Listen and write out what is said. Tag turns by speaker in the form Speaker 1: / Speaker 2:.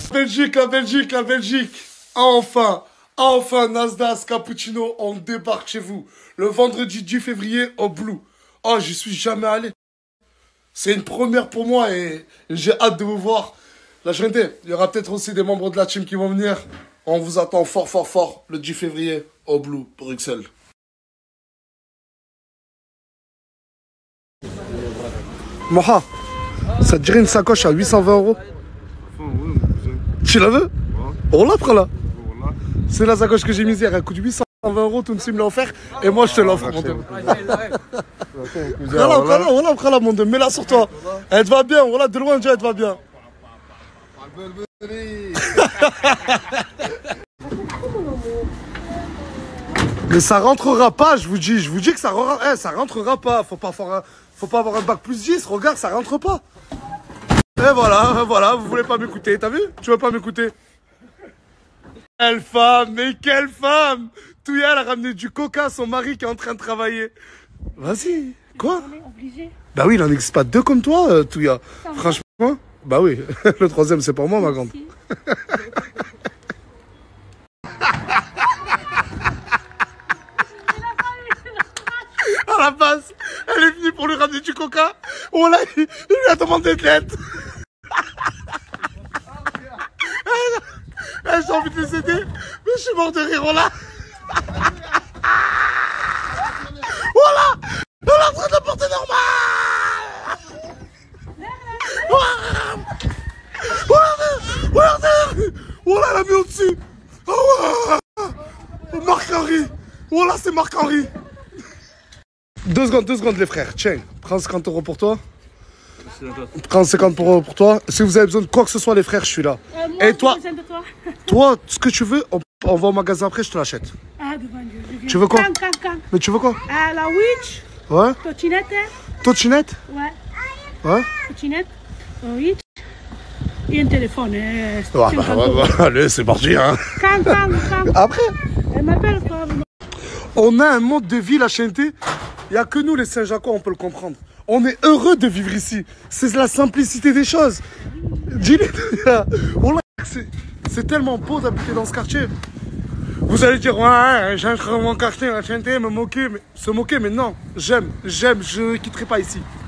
Speaker 1: Belgique, la Belgique, la Belgique. Enfin, enfin, Nasdaq, Cappuccino, on débarque chez vous. Le vendredi 10 février au Blue. Oh, j'y suis jamais allé. C'est une première pour moi et j'ai hâte de vous voir. La journée, il y aura peut-être aussi des membres de la team qui vont venir. On vous attend fort, fort, fort le 10 février au Blue, Bruxelles. Moha, ça te dirait une sacoche à 820 €? Tu la veux? On la prend là. C'est la sacoche que j'ai mise hier, elle coûte 820 €, Tounsi me l'a offert et moi je te l'offre mon deux. Voilà, prends-la mon deux, mets-la sur toi. Elle te va bien, voilà, de loin déjà elle te va bien. Mais ça rentrera pas, je vous dis que ça rentrera pas, faut pas avoir un bac plus 10, regarde, ça rentre pas. Et voilà, vous voulez pas m'écouter, t'as vu? Tu veux pas m'écouter? Quelle femme, mais quelle femme! Touya, elle a ramené du coca à son mari qui est en train de travailler. Vas-y, quoi?
Speaker 2: On est obligé.
Speaker 1: Bah oui, il en existe pas deux comme toi, Touya. Franchement, bah oui, le troisième c'est pour moi, ma grande. À la base, elle est venue pour lui ramener du coca. Oh là, il lui a demandé de l'aide. J'ai envie de les aider, mais je suis mort de rire, voilà. Voilà, elle est en train de la porter normal. Regardez, voilà, elle a mis au-dessus. Oh, ouais. Marc-Henri, voilà, c'est Marc-Henri. 2 secondes les frères, tiens, prends 50 € pour toi. Prends 50 € pour toi. Si vous avez besoin de quoi que ce soit les frères, je suis là.
Speaker 2: Moi,
Speaker 1: et toi,
Speaker 2: toi,
Speaker 1: ce que tu veux, on va au magasin après, je te l'achète.
Speaker 2: Ah, devant Dieu, je viens.
Speaker 1: Tu veux quoi?
Speaker 2: Can.
Speaker 1: Mais tu veux quoi?
Speaker 2: Ah, la witch.
Speaker 1: Ouais.
Speaker 2: Totinette.
Speaker 1: Totinette?
Speaker 2: Ouais.
Speaker 1: Ouais.
Speaker 2: Totinette. Witch. Et un téléphone.
Speaker 1: Allez, c'est parti, hein.
Speaker 2: Can.
Speaker 1: Après,
Speaker 2: Elle m'appelle pas.
Speaker 1: on a un mode de vie, la chaîneté. Il n'y a que nous, les Saint-Jacois, on peut le comprendre. On est heureux de vivre ici. C'est la simplicité des choses. Dis-le. C'est tellement beau d'habiter dans ce quartier. Vous allez dire, ouais, j'aime mon quartier, la chaîneté, se moquer, mais non. J'aime, je ne quitterai pas ici.